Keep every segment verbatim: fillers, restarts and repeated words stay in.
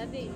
date.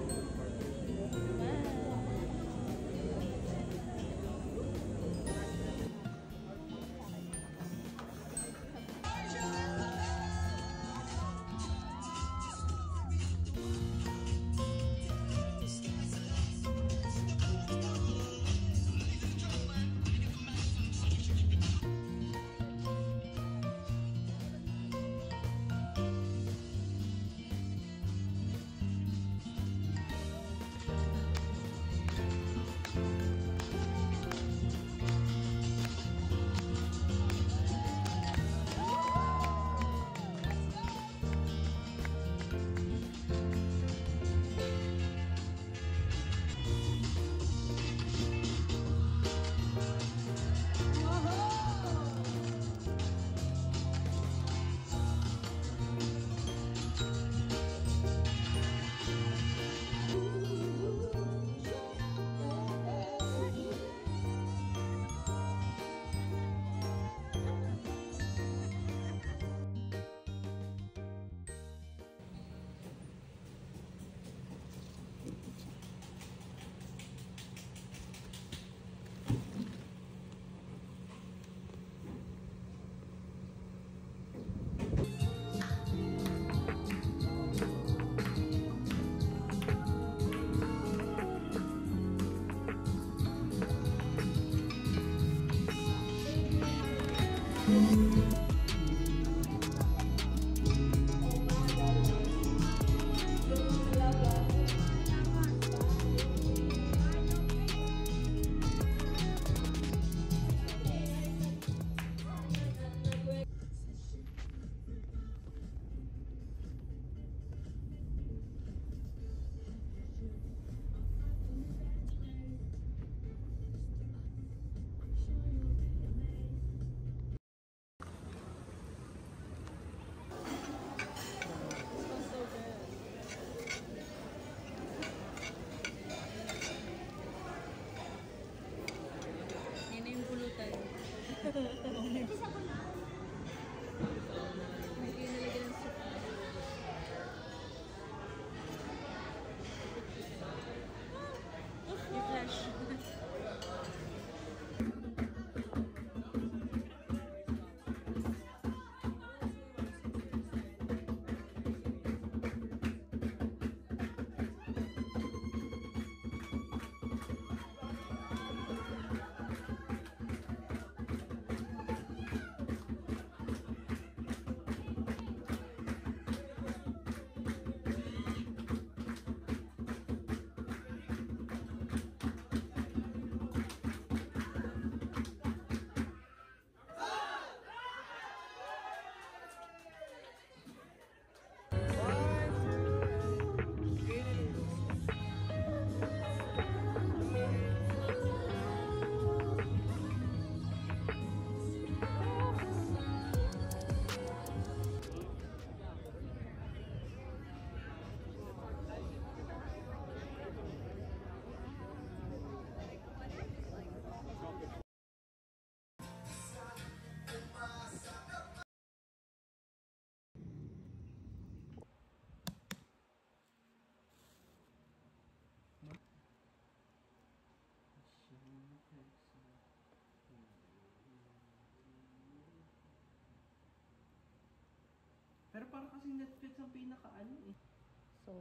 Pero parang kasi Netflix ang pinaka-ano eh. So,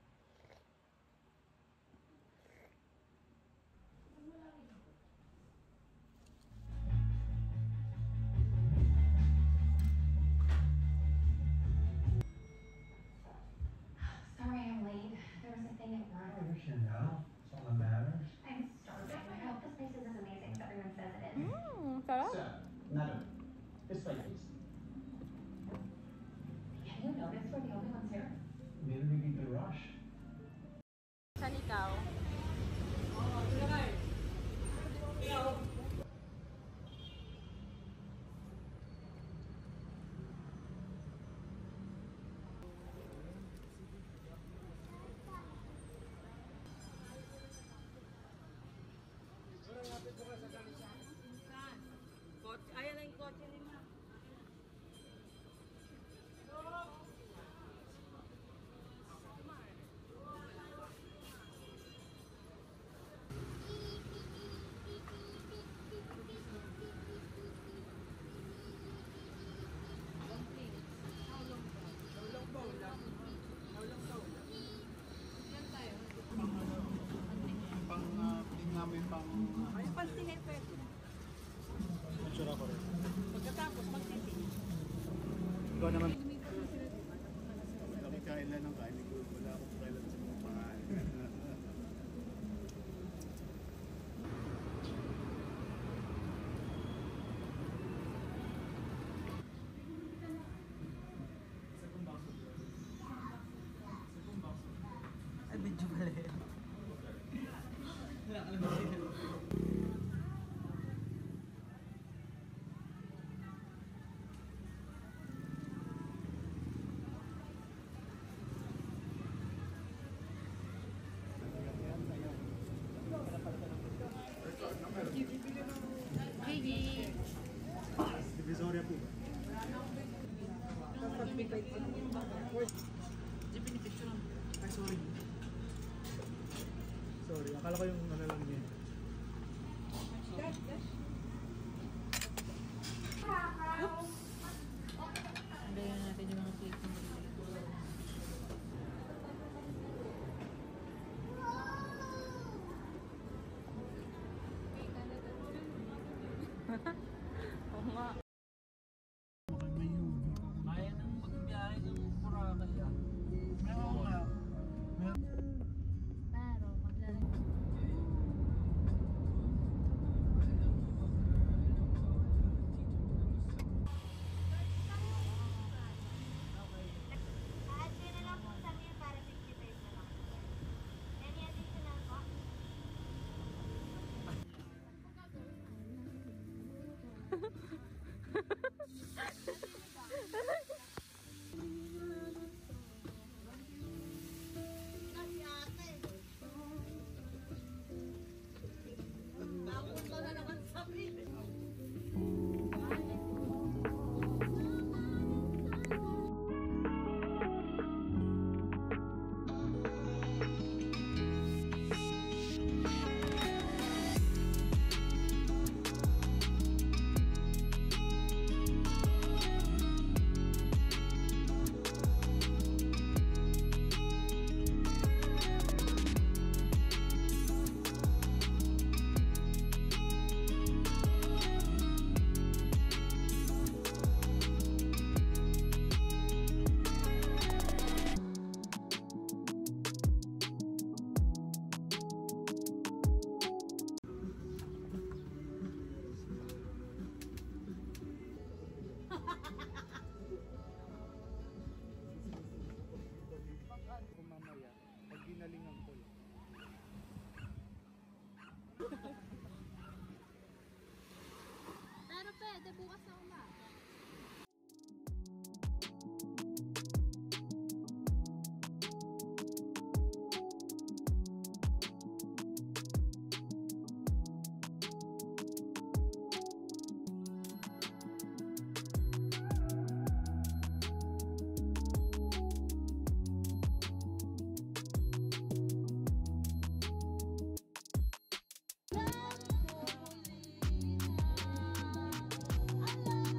sorry I'm late. There was a thing at work. Oh, you should know. It's all that matters. I'm starving. I hope this place is as amazing as everyone says it is. mmm, sarap. So, madam, this way, please. Have you noticed we're the only ones here? Maybe we need to rush. Saan ikaw? Ayan ang kotse ni Ma. Ikaw naman. Kami kain lang ng kain. Wala akong kailan sa mga pangalan. Ay, medyo pala yun. Gigi. Divisoria po. Ay, sorry. Sorry, akala ko yung ano lang niya. Andayan natin yung mga cake na Oo nga. Kaya nang magbiyahe ng Boracay ah. Meron nga. Pero, maglalaro. Add nyo na lang po sa amin para fifty pesos na lang. Any additional po? Kung mamaya, pag ginalingan ko lang. Pero pwede, bukas na umaga. Alam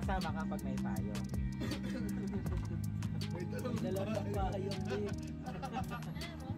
Sasama ka pag may payong. May May dalang payong din. Alam mo,